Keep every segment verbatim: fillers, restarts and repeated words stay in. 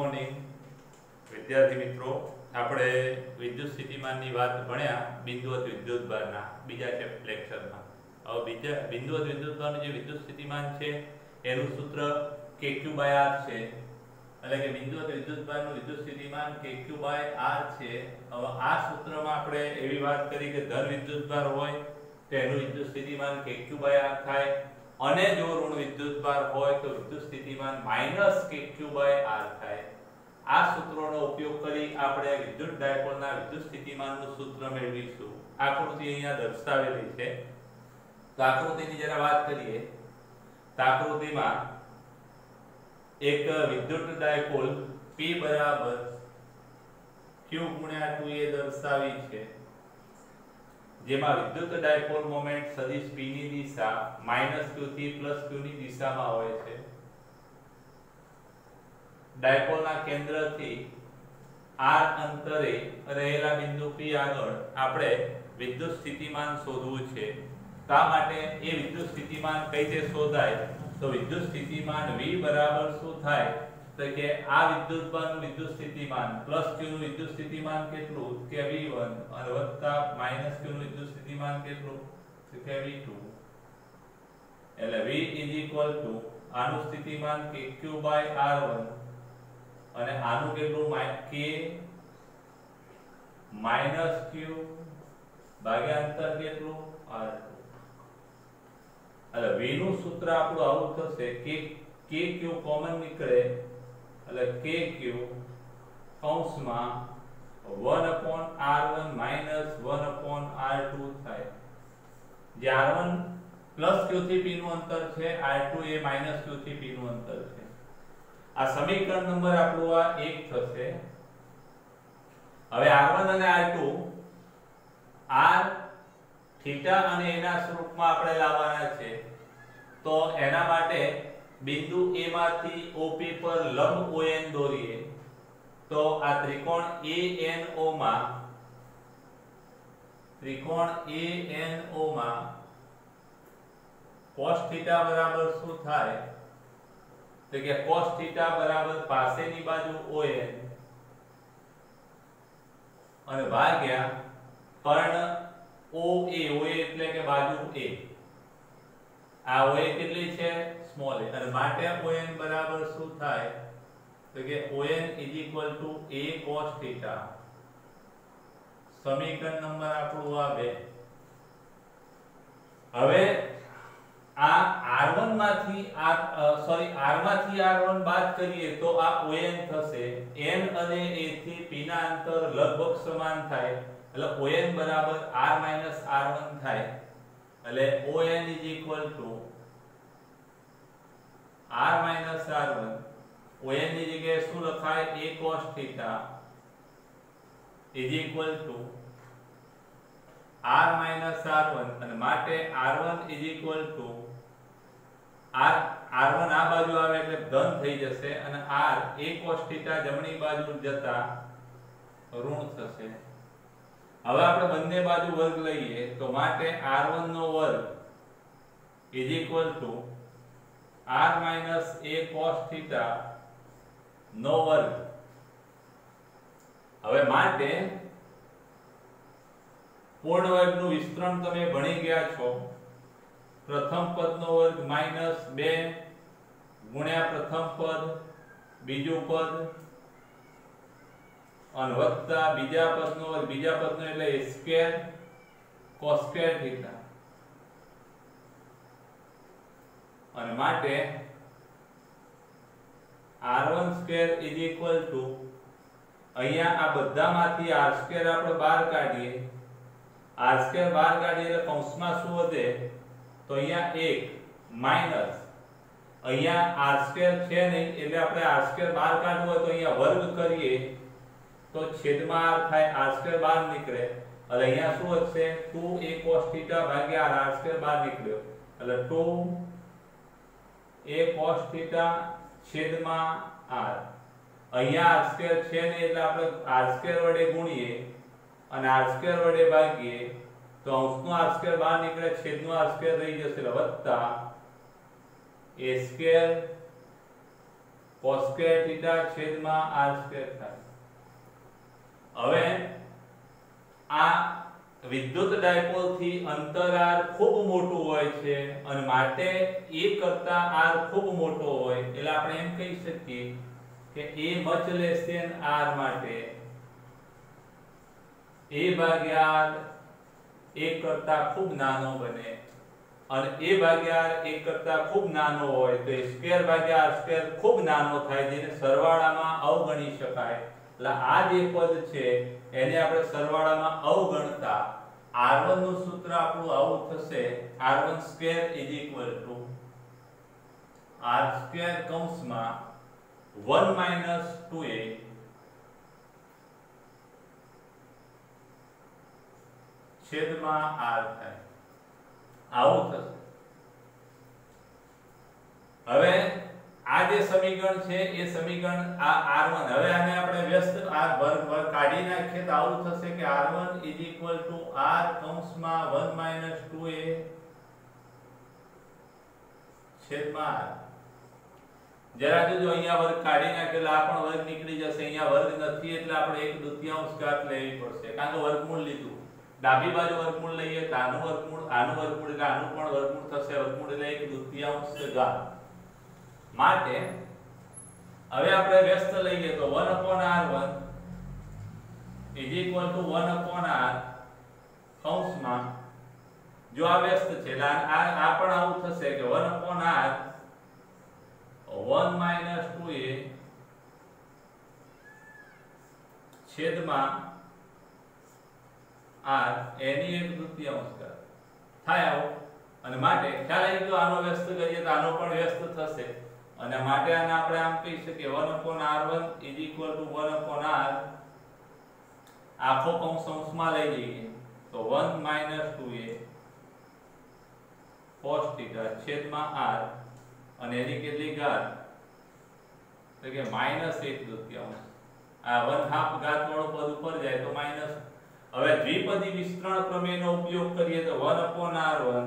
Morning વિદ્યાર્થી મિત્રો, આપણે વિદ્યુત સ્થિતિમાનની વાત ભણ્યા બિંદુવત વિદ્યુતભારના બીજા ચેપ્ટર લેક્ચરમાં. હવે બીજા બિંદુવત વિદ્યુતભારનું જે વિદ્યુત સ્થિતિમાન છે એનું સૂત્ર કે ક્યુ બાય આર છે. એટલે કે બિંદુવત વિદ્યુતભારનું વિદ્યુત સ્થિતિમાન કે ક્યુ બાય આર છે. હવે આ સૂત્રમાં આપણે એવી વાત કરી કે ધન વિદ્યુતભાર હોય તો એનું વિદ્યુત સ્થિતિમાન કે ક્યુ બાય આર થાય, અને જો ઋણ વિદ્યુતભાર હોય તો વિદ્યુત સ્થિતિમાન માઈનસ કે ક્યુ બાય આર થાય. આ સૂત્રોનો ઉપયોગ કરી આપણે વિદ્યુત ડાયપોલના વિદ્યુત સ્થિતિમાનનું સૂત્ર મેળવીશું. આકૃતિ અહીંયા દર્શાવેલી છે. તો આકૃતિની જરા વાત કરીએ તો આકૃતિમાં એક વિદ્યુત ડાયપોલ P બરાબર Q ગુણ્યા ટુ એ દર્શાવી છે, જેમાં વિદ્યુત ડાયપોલ મોમેન્ટ સદિશ P ની દિશા માઈનસ Q થી પ્લસ Q ની દિશામાં હોય છે. ડાયપોલના કેન્દ્રથી r અંતરે રહેલા બિંદુ P આગળ આપણે વિદ્યુત સ્થિતિમાન શોધવું છે. તો આ માટે એ વિદ્યુત સ્થિતિમાન કઈ રીતે શોધાય? તો વિદ્યુત સ્થિતિમાન V બરાબર શું થાય? તો કે આ વિદ્યુતભારનું વિદ્યુત સ્થિતિમાન પ્લસ Q નું વિદ્યુત સ્થિતિમાન કેટલું કે V વન અને વત્તા માઈનસ Q નું વિદ્યુત સ્થિતિમાન કેટલું તો કે V ટુ. એટલે V ટુ આનું સ્થિતિમાન કે Q બાય આર વન અને આનું કેટલું K માઈનસ Q ભાગ્યા અંતર કેટલું આર ટુ. એટલે V નું સૂત્ર આપણું આવું થશે કે K Q કોમન નીકળે એટલે K Q કૌંસમાં one upon r one minus one upon r two થાય. જે આર વન પ્લસ Q થી P નું અંતર છે, આર ટુ એ માઈનસ Q થી P નું અંતર છે. આ સમીકરણ નંબર આપણું આ એક થશે. હવે આર વન અને આર ટુ r થીટા અને એના સ્વરૂપમાં આપણે લાવવાના છે. તો એના માટે બિંદુ A માંથી O P પર લંબ O N દોરીએ તો આ ત્રિકોણ A N O માં ત્રિકોણ A N O માં cos થીટા બરાબર શું થાય? તો કે cos થીટા બરાબર પાસેની બાજુ O N અને ભાગ્યા કર્ણ O A. O A એટલે કે બાજુ A. આ O A કેટલી છે? Small a. અને માટે O N બરાબર શું થાય? તો કે O N two A cos theta. સમીકરણ નંબર આપણું આ બે. હવે આ આર વન માંથી આ સોરી R માંથી આર વન બાદ કરીએ તો આ O N થશે. N અને A થી P ના અંતર લગભગ સમાન થાય એટલે O N બરાબર R minus આર વન થાય. એટલે O N two R minus r one. O N ની જગ્યાએ શું લખાય? A cos theta two R minus r one અને માટે r one two R r one આ બાજુ આવે એટલે ધન થઈ જશે અને R A cos થીટા જમણી બાજુ જતા ઋણ થશે. હવે આપણે બંને બાજુ વર્ગ લઈએ તો માટે આર વન નો વર્ગ two R minus A cos theta નો વર્ગ. હવે માટે પૂર્ણ વર્ગનું વિસ્તરણ તમે ભણી ગયા છો. પ્રથમ પદનો વર્ગ માઈનસ બે ગુણ્યા પ્રથમ પદ બીજું પદ અને વત્તા બીજા પદનો વર્ગ બીજા પદનો એટલે a square cos square theta. અને માટે આર વન સ્ક્વેર ટુ અહીંયા આ બધામાંથી r સ્ક્વેર આપણે બહાર કાઢીએ. r સ્ક્વેર બહાર કાઢીએ એટલે કૌંસમાં શું વધે? તો અહીંયા એક માઈનસ અહીંયા r સ્ક્વેર છે નહીં એટલે આપણે r સ્ક્વેર બહાર કાઢવું હોય તો અહીંયા વર્ગ કરીએ તો છેદમાં r થાય. r સ્ક્વેર બહાર નીકળે એટલે અહીંયા શું વધશે? ટુ A cos થીટા ભાગ્યા r સ્ક્વેર બહાર નીકળ્યો એટલે ટુ A cos થીટા છેદમાં r. અહીંયા r સ્ક્વેર છે નહીં એટલે આપણે r સ્ક્વેર વડે ગુણીએ અને r સ્ક્વેર વડે ભાગીએ તો અંશનો r સ્ક્વેર બહાર નીકળે, છેદનો r સ્ક્વેર રહી જશે એટલે વત્તા a square cos square theta છેદમાં r સ્ક્વેર થાય. હવે આ વિદ્યુત ડાયપોલ થી અંતર r ખૂબ મોટું હોય છે અને માટે a કરતા r ખૂબ મોટો હોય એટલે આપણે એમ કહી શકીએ કે a much less than r માટે a ભાગ્યા r એક કરતા ખૂબ નાનો બને અને a ભાગ્યા r એક કરતા ખૂબ નાનો હોય તો a સ્ક્વેર ભાગ્યા r સ્ક્વેર ખૂબ નાનો થાય જેને સરવાળામાં અવગણી શકાય. એટલે આ જે પદ છે એને આપણે સરવાળામાં અવગણતા r one નું સૂત્ર આપણું આવું થશે r one square = r square કૌંસમાં one minus two a છેદમાં r થાય. આવું થશે. હવે આ જે સમીકરણ છે એ સમીકરણ આ r one હવે આને આપણે વ્યસ્ત આ વર્ગ વર્ગ કાઢી નાખીએ તો આવું થશે કે r one = r કૌંસમાં one minus two a છેદમાં r. જરા જો અહીંયા વર્ગ કાઢી નાખેલા આ પણ વર્ગ નીકળી જશે. અહીંયા વર્ગ નથી એટલે આપણે એક દુત્યાંશ ઘાત લેવી પડશે કારણ કે વર્ગમૂળ લીધું. ડાબી બાજુ વર્ગમૂળ લઈએ તો આનું વર્ગમૂળ આનું વર્ગમૂળ એટલે આનું પણ વર્ગમૂળ થશે. વર્ગમૂળ એટલે એક દુત્યાંશ ઘાત. માટે હવે આપણે વ્યસ્ત લઈએ તો one upon r one = one upon r કૌંસમાં જો આ વ્યસ્ત છે એટલે આ આ પણ આવું થશે કે one upon r one minus two a છેદમાં r એની એક દુત્યાંશ ઘાત થાય આવું. અને માટે ખ્યાલ આવી ગયો આનો વ્યસ્ત કરીએ તો આનો પણ વ્યસ્ત થશે અને માટે આને આપણે આમ કહી શકીએ one upon r one = one upon r આખો કૌંસ અંશમાં લઈ જઈએ તો one minus two a cos θ છેદમાં r અને એની કેટલી ઘાત તો કે માઈનસ એક દુત્યાંશ. આ one half ઘાત વાળું પદ ઉપર જાય તો માઈનસ. હવે દ્વિપદી વિસ્તરણ પ્રમેયનો ઉપયોગ કરીએ તો one upon r one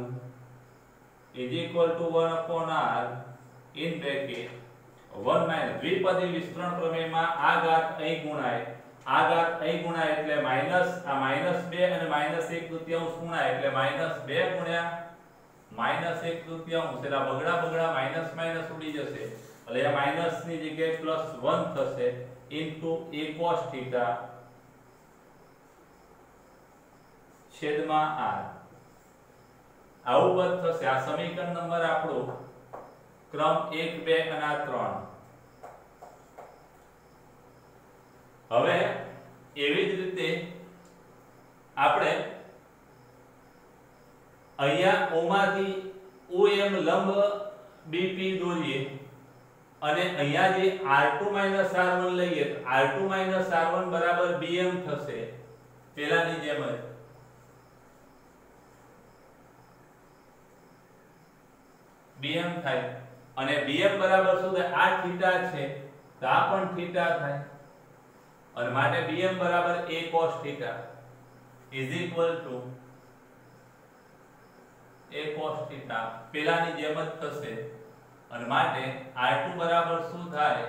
= one upon r in bracket one minus દ્વિપદી વિસ્તરણ પ્રમેયમાં આ ઘાત અહીં ગુણાય આ ઘાત અહીં ગુણાય એટલે માઈનસ આ માઈનસ બે અને માઈનસ એક દુત્યાંશ ગુણાય એટલે માઈનસ બે ગુણ્યા માઈનસ એક દુત્યાંશ એટલે બગડા બગડા માઈનસ માઈનસ ઉડી જશે એટલે આ માઈનસ ની જગ્યાએ પ્લસ one થશે ઇન્ટુ a cos θ છેદમાં r. આવું પદ થશે. આ સમીકરણ નંબર આપણો ક્રમ એક બે અને આ ત્રણ. હવે એવી જ રીતે આપણે અહીંયા O માંથી O M લંબ B P દોરીએ અને અહીંયા જે r two r one લઈએ તો r two r one બરાબર B M થશે પેલાની જેમ જ. bm થાય અને bm બરાબર શું થાય આ થીટા છે તો આ પણ થીટા થાય અને માટે bm બરાબર a cos θ is equal to a cos θ પેલાની જેમ જ થશે અને માટે r two બરાબર શું થાય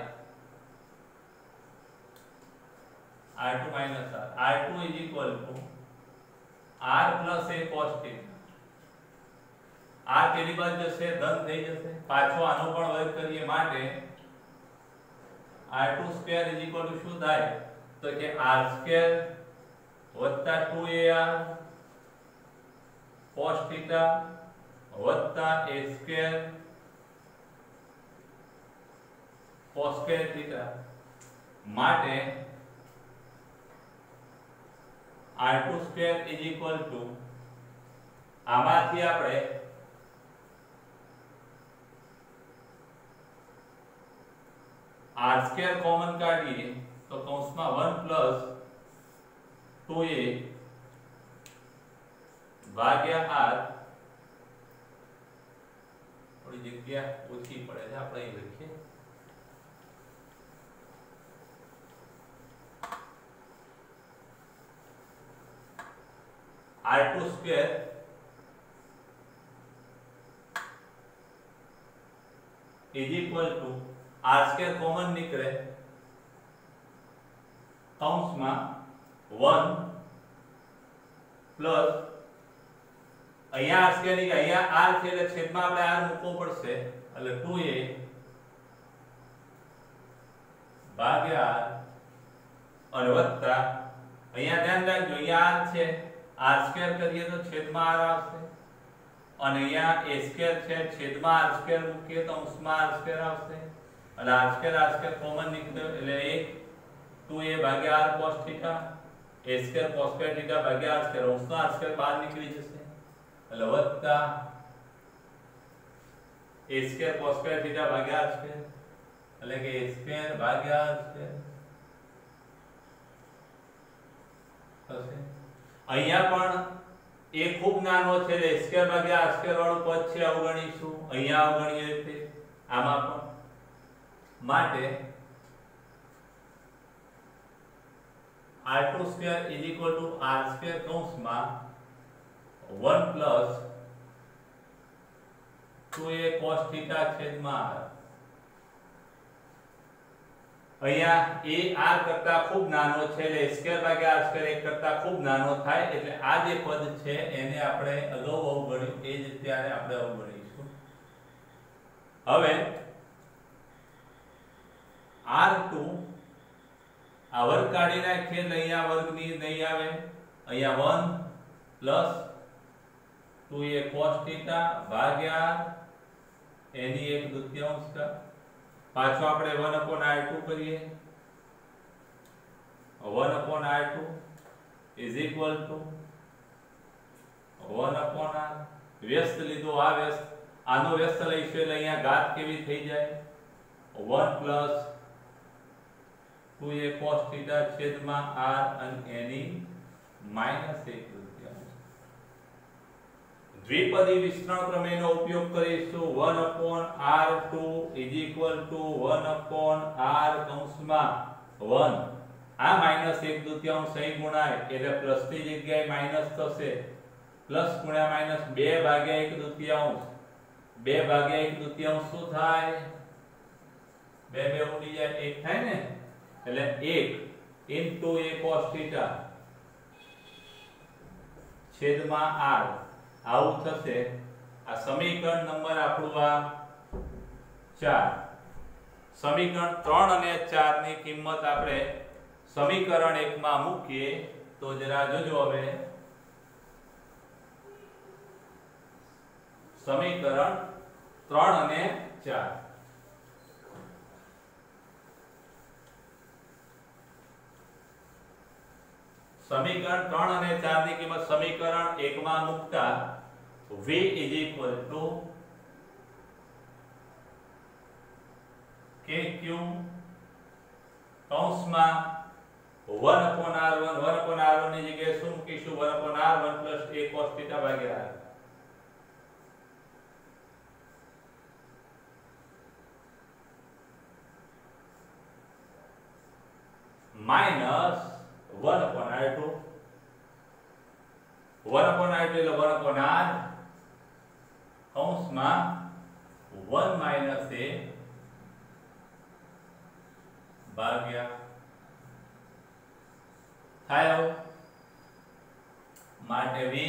r two minus r r two is equal to r plus a cos θ. આ પેલી બાજુ જશે ધન થઈ જશે પાછો આનો પણ વર્ગ કરીએ માટે r two square is equal to શું થાય તો કે r square વત્તા two a r cos θ વત્તા a square cos square θ માટે r two square is equal to આમાંથી આપણે r square કોમન કાઢીએ તો કૌંસમાં one plus two a ભાગ્યા r થોડી જગ્યા ઓછી પડે છે આપણે અહીં લખીએ r two square is equal to r square common નીકળે કૌંસમાં one પ્લસ અહીંયા r સ્ક્વેર ની અહીંયા r છે એટલે છેદમાં આપણે r મૂકવો પડશે એટલે two a ભાગ્યા અને વત્તા અહીંયા ધ્યાન રાખજો અહીંયા r છે r સ્ક્વેર કરીએ તો છેદમાં r આવશે અને અહીંયા a સ્ક્વેર છે છેદમાં r સ્ક્વેર મૂકીએ તો અંશમાં r સ્ક્વેર આવશે એટલે r square r square common નીકળ્યો એટલે એક two a ભાગ્યા r cos θ a square cos square θ ભાગ્યા r સ્ક્વેર અંશનો r સ્ક્વેર બહાર નીકળી જશે એટલે વત્તા a સ્ક્વેર cos સ્ક્વેર θ ભાગ્યા r સ્ક્વેર એટલે કે a સ્ક્વેર ભાગ્યા r સ્ક્વેર થશે અહીંયા પણ a ખૂબ નાનો છે એટલે a સ્ક્વેર ભાગ્યા r સ્ક્વેર વાળું પદ છે અવગણીશું અહીંયા અવગણીએ રીતે આમાં પણ માટે r two square is equal to r square કૌંસમાં one plus two a cos θ છેદમાં r અહીંયા a r કરતા ખૂબ નાનો છે એટલે a સ્ક્વેર ભાગ્યા r સ્ક્વેર એક કરતા ખૂબ નાનો થાય એટલે આ જે પદ છે એને આપણે અગાઉ અવગણ્યું એ જ અત્યારે આપણે અવગણીશું હવે r two આ વર્ગ કાઢી નાખીએ એટલે અહીંયા વર્ગની નહીં આવે અહીંયા one plus two a cos θ ભાગ્યા એની એક દૂતીયાંશ કા પાછો આપણે one upon r two કરીએ one upon r two is equal to one upon r વ્યસ્ત લીધો આ વ્યસ્ત આનો વ્યસ્ત લઈશું એટલે અહીંયા ઘાત કેવી થઈ જાય one plus two a cos θ છેદમાં r અને એની માઈનસ એક દૂતીયાંશ દ્વિપદી વિસ્તરણ પ્રમેયનો ઉપયોગ કરીશું one upon r two is equal to one upon r કૌંસમાં one આ માઈનસ એક દૂતીયાંશ અહીં ગુણાય એટલે પ્લસ ની જગ્યાએ માઈનસ થશે પ્લસ ગુણ્યા માઈનસ બે ભાગ્યા એક દૂતીયાંશ બે ભાગ્યા એક દૂતીયાંશ શું થાય બે બે ઉડી જાય એક થાય ને એટલે એક into a cos θ છેદમાં r આવું થશે આ સમીકરણ નંબર આપણું આ ચાર સમીકરણ ત્રણ અને ચાર ની કિંમત આપણે સમીકરણ એક માં મૂકીએ તો જરા જોજો હવે સમીકરણ ત્રણ અને ચાર સમીકરણ ત્રણ અને ચાર ની કિંમત સમીકરણ એક માં મૂકતા v is equal to kq કૌંસમાં one upon r one one upon r one ની જગ્યાએ શું મૂકીશું one upon r one plus a cos θ ભાગ્યા r minus one upon r two one upon r two એટલે one upon r કૌંસમાં one minus a ભાગ્યા થાય માટે v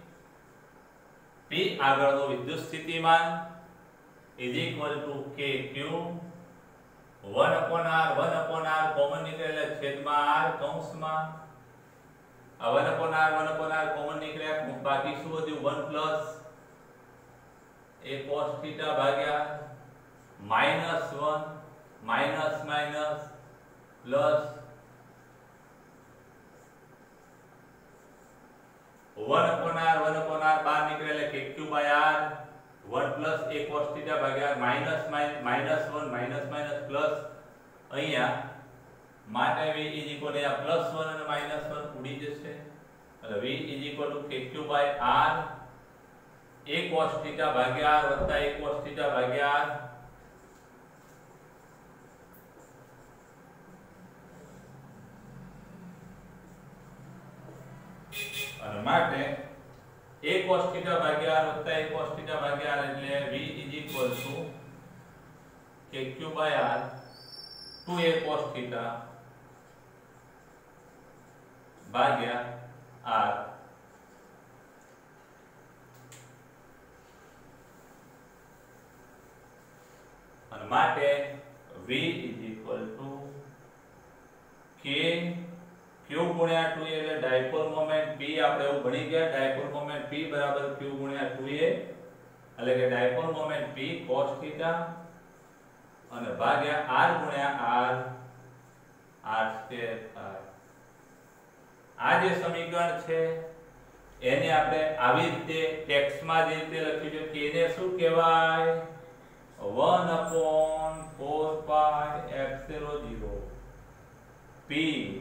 p આગળનો વિદ્યુત સ્થિતિમાન is equal to kq one upon r one upon r common નીકળે છેદમાં r કૌંસમાં આ one upon r one upon r common નીકળ્યા બાકી શું વધ્યું one plus a cos θ ભાગ્યા minus one minus minus plus one upon r one upon r બહાર નીકળે એટલે kq by r one plus a cos θ ભાગ્યા minus minus one minus minus plus અહીંયા માટે v is equal to plus one અને minus one ઉડી જશે એટલે v is equal to kq by r a cos θ ભાગ્યા r વત્તા a cos θ ભાગ્યા r અને માટે a cos θ ભાગ્યા r વત્તા a cos θ ભાગ્યા r એટલે v is equal to k q by r two a cos theta ભાગ્યા આર અને માટે v is equal to k q ગુણ્યા ટુ એ એટલે ડાયપોલ મોમેન્ટ p આપણે એવું ભણી ગયા ડાયપોલ મોમેન્ટ p બરાબર q ગુણ્યા ટુ એ એટલે કે dipole moment p cos theta અને ભાગ્યા r ગુણ્યા r r સ્ક્વેર થાય આ જે સમીકરણ છે એને આપણે આવી રીતે ટેક્સ્ટમાં જે રીતે લખ્યું છે કે એને શું કહેવાય one upon four pi epsilon zero p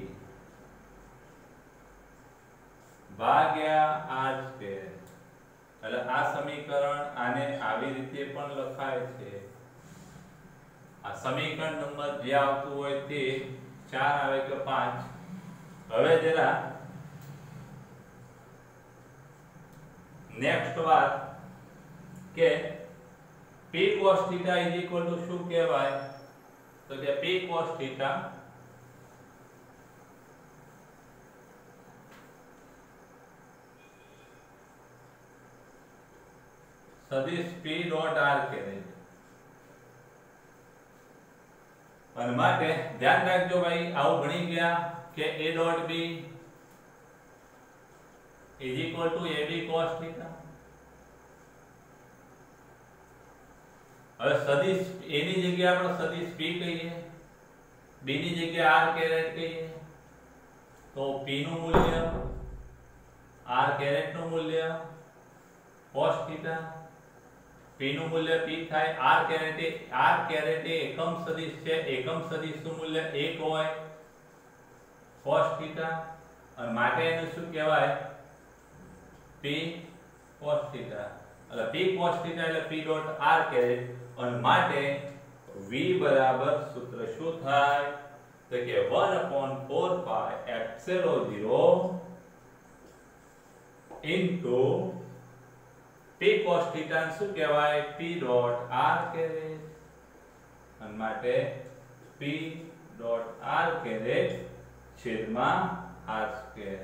ભાગ્યા r સ્ક્વેર એટલે આ સમીકરણ આને આવી રીતે પણ લખાય છે આ સમીકરણ નંબર જે આવતું હોય તે ચાર આવે કે પાંચ હવે જરા નેક્સ્ટ વાત કે p cos theta is equal to શું કહેવાય તો કે p cos theta સદિશ p dot r કહેવાય અને માટે ધ્યાન રાખજો ભાઈ આવું ભણી ગયા કે a dot b is equal to ab cos theta હવે સદિશ a ની જગ્યાએ આપણે સદિશ p કહીએ b ની જગ્યાએ r કેરેટ કહીએ તો p નું મૂલ્ય r કેરેટ નું મૂલ્ય cos theta p નું મૂલ્ય p થાય r કેરેટ r કેરેટ એ એકમ સદિશ છે એકમ સદિશ નું મૂલ્ય એક હોય cos theta અને માટે એનું શું કહેવાય p cos theta એટલે p cos theta એટલે p dot r કેરેટ અને માટે v બરાબર સૂત્ર શું થાય તો કે one upon four pi epsilon zero into p cos theta શું કહેવાય p dot r કેરેટ અને માટે p dot r કેરેટ છેદમાં r સ્ક્વેર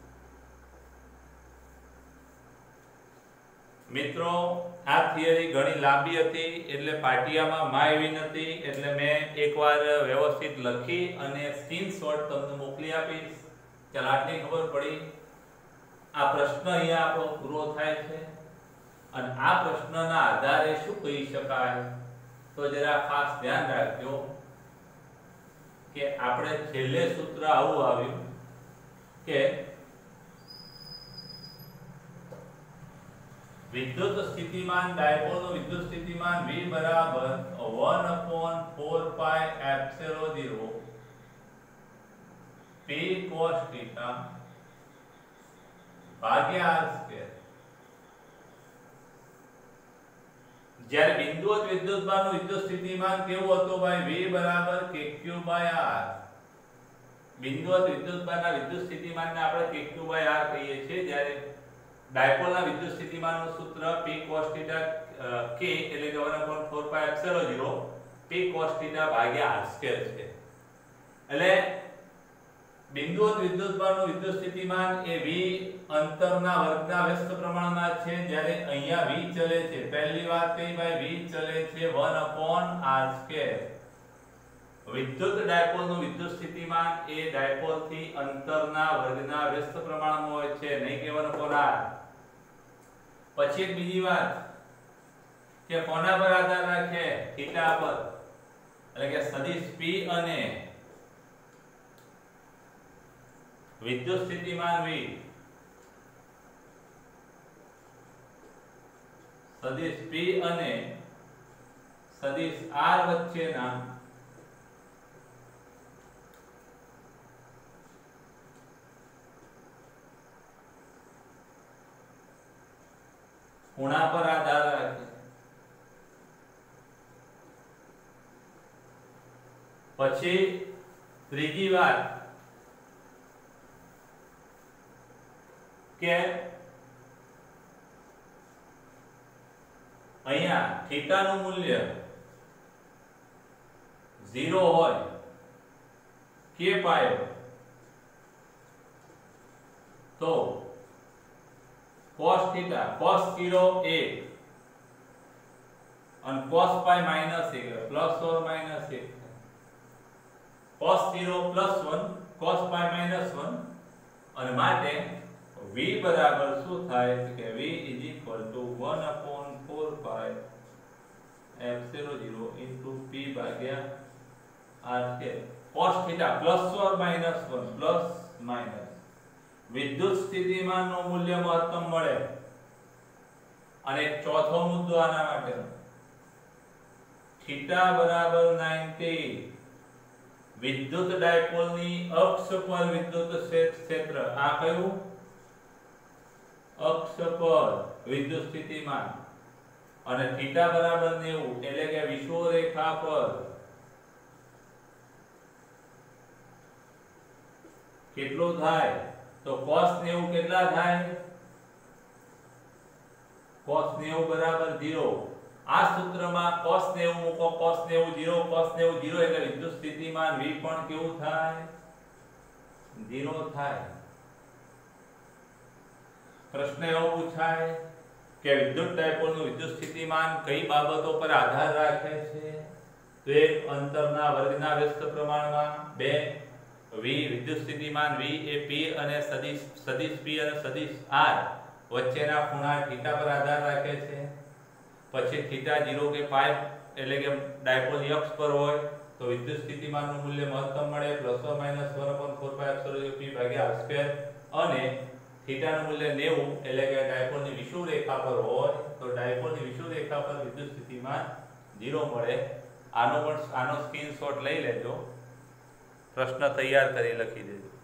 મિત્રો આ થિયરી ઘણી લાંબી હતી એટલે પાટિયામાં માં આવી નથી એટલે મેં એકવાર વ્યવસ્થિત લખી અને સ્ક્રીનશોટ તમને મોકલી આપીશ ચાલ આટલી ખબર પડી આ પ્રશ્ન અહીંયા આપણો પૂરો થાય છે અને આ પ્રશ્નના આધારે શું કહી શકાય તો જરા ખાસ ધ્યાન રાખજો કે આપણે છેલ્લે સૂત્ર આવું આવ્યું કે વિદ્યુત સ્થિતિમાન ડાયપોલનું વિદ્યુત સ્થિતિમાન V બરાબર one upon four pi epsilon zero p cos theta ભાગ્યા r સ્ક્વેર જ્યારે બિંદુવત વિદ્યુતભારનું વિદ્યુત સ્થિતિમાન કેવું હતું ભાઈ V બરાબર kq r બિંદુવત વિદ્યુતભારના વિદ્યુત સ્થિતિમાનને આપણે kq r કહીએ છીએ જ્યારે ડાયપોલના વિદ્યુત સ્થિતિમાનનું સૂત્ર p cos theta k એટલે કે one upon four pi epsilon zero p cos theta ભાગ્યા r સ્ક્વેર છે એટલે બિંદુવત વિદ્યુતભારનું વિદ્યુત સ્થિતિમાન એ v અંતરના વર્ગના વ્યસ્ત પ્રમાણમાં છે જ્યારે અહીંયા v ચલે છે પહેલી વાત કઈ ભાઈ v ચલે છે one upon r સ્ક્વેર વિદ્યુત ડાયપોલનું વિદ્યુત સ્થિતિમાન એ ડાયપોલથી અંતરના વર્ગના વ્યસ્ત પ્રમાણમાં હોય છે નહીં કે one upon r પછી એક બીજી વાત કે કોના પર આધાર રાખે થીટા પર એટલે કે સદિશ p અને વિદ્યુત સ્થિતિમાન v સદિશ p અને સદિશ r વચ્ચેના ખૂણા પર આધાર રાખે પછી ત્રીજી વાત કે અહીંયા થીટા નું મૂલ્ય ઝીરો હોય કે પાયો તો cos થીટા cos ઝીરો એક અને cos પાઈ માઈનસ એક પ્લસ ઓર માઈનસ એક cos zero plus one cos pi minus one અને માટે v બરાબર શું થાય કે v is equal to one upon four pi epsilon zero into p ભાગ્યા r square cos theta plus or minus one plus minus વિદ્યુત સ્થિતિમાનનું મૂલ્ય મહત્તમ મળે અને ચોથો મુદ્દો આના માટેનો થીટા બરાબર નવ્વાણું વિદ્યુત ડાયપોલની અક્ષ પર વિદ્યુત ક્ષેત્ર આ કયું અક્ષ પર વિદ્યુત સ્થિતિમાન અને થીટા બરાબર નેવું એટલે કે વિષુવરેખા પર કેટલું થાય તો cos નેવું કેટલા થાય cos નેવું બરાબર ઝીરો આ સૂત્રમાં cos નેવું મૂકો cos નેવું ઝીરો cos નેવું ઝીરો એટલે વિદ્યુત સ્થિતિમાન v પણ કેવું થાય ઝીરો થાય પ્રશ્ન એવો પૂછાય કે વિદ્યુત ડાયપોલનું વિદ્યુત સ્થિતિમાન કઈ બાબતો પર આધાર રાખે છે તો એક અંતરના વર્ગના વ્યસ્ત પ્રમાણમાં બે v વિદ્યુત સ્થિતિમાન v એ p અને સદિશ સદિશ p અને સદિશ r વચ્ચેના ખૂણા થીટા પર આધાર રાખે છે પછી થીટા ઝીરો કે પાઈ એટલે કે ડાયપોલની અક્ષ પર હોય તો વિદ્યુત સ્થિતિમાનનું મૂલ્ય મહત્તમ મળે plus or minus one upon four pi epsilon zero p ભાગ્યા r સ્ક્વેર અને થીટાનું મૂલ્ય નેવું એટલે કે ડાયપોલની વિષુવરેખા પર હોય તો ડાયપોલની વિષુવરેખા પર વિદ્યુત સ્થિતિમાન ઝીરો મળે આનો પણ આનો સ્ક્રીનશોટ લઈ લેજો પ્રશ્ન તૈયાર કરી લખી દેજો